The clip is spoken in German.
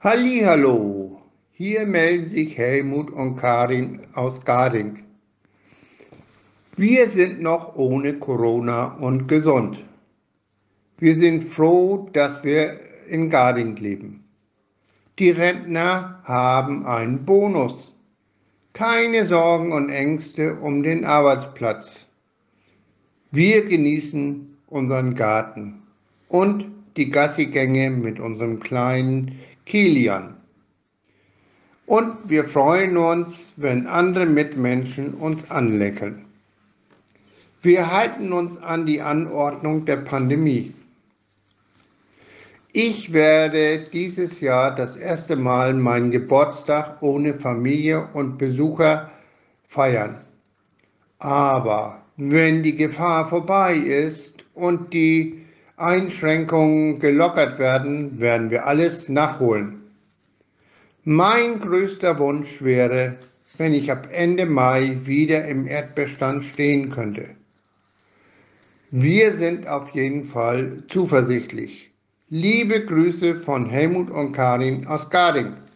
Hallihallo, hier melden sich Helmut und Karin aus Garding. Wir sind noch ohne Corona und gesund. Wir sind froh, dass wir in Garding leben. Die Rentner haben einen Bonus. Keine Sorgen und Ängste um den Arbeitsplatz. Wir genießen unseren Garten und die Gassigänge mit unserem kleinen Kilian. Und wir freuen uns, wenn andere Mitmenschen uns anlächeln. Wir halten uns an die Anordnung der Pandemie. Ich werde dieses Jahr das erste Mal meinen Geburtstag ohne Familie und Besucher feiern. Aber wenn die Gefahr vorbei ist und die Einschränkungen gelockert werden, werden wir alles nachholen. Mein größter Wunsch wäre, wenn ich ab Ende Mai wieder im Erdbestand stehen könnte. Wir sind auf jeden Fall zuversichtlich. Liebe Grüße von Helmut und Karin aus Garding.